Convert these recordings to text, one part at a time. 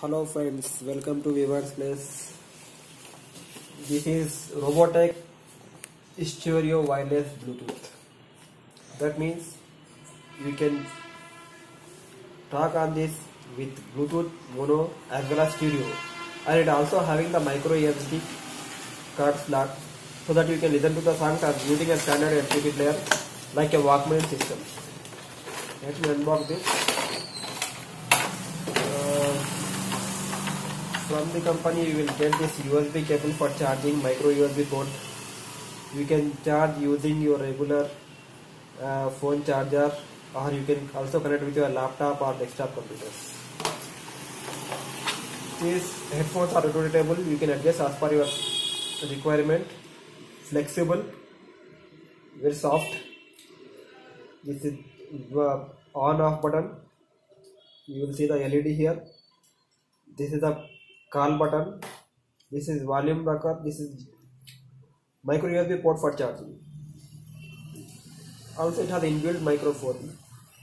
Hello friends, welcome to Vivar's Place. This is Robotek Stereo Wireless Bluetooth. That means we can talk on this with Bluetooth mono as well as stereo, and it also having the micro USB card slot so that you can listen to the songs as using a standard MP3 player like a Walkman system. Let me unbox this. From the company you will get this USB cable for charging, micro USB port. You can charge using your regular phone charger, or you can also connect with your laptop or desktop computers. These headphones are rotatable, you can adjust as per your requirement. Flexible, very soft. This is the on off button. You will see the LED here. This is the call button. This is volume rocker. This is micro USB port for charging. Also it has inbuilt microphone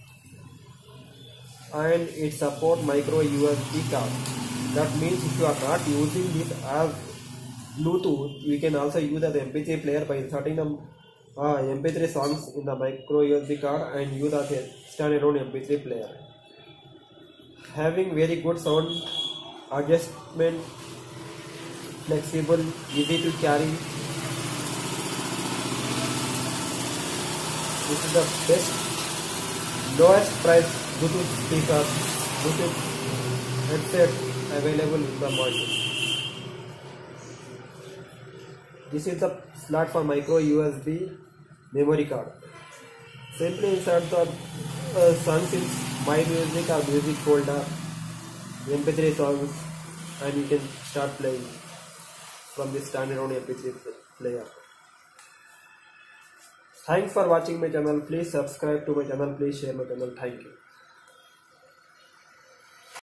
and it supports micro USB card. That means if you are not using it as Bluetooth, you can also use as MP3 player by inserting the MP3 songs in the micro USB card and use as a standalone MP3 player. Having very good sound adjustment, flexible, easy to carry. This is the best, lowest price Bluetooth speaker, Bluetooth headset available in the market. This is the slot for micro USB memory card. Simply insert the songs in My Music or Music folder, MP3 songs, and you can start playing from this standalone MP3 player. Thanks for watching my channel. Please subscribe to my channel. Please share my channel. Thank you.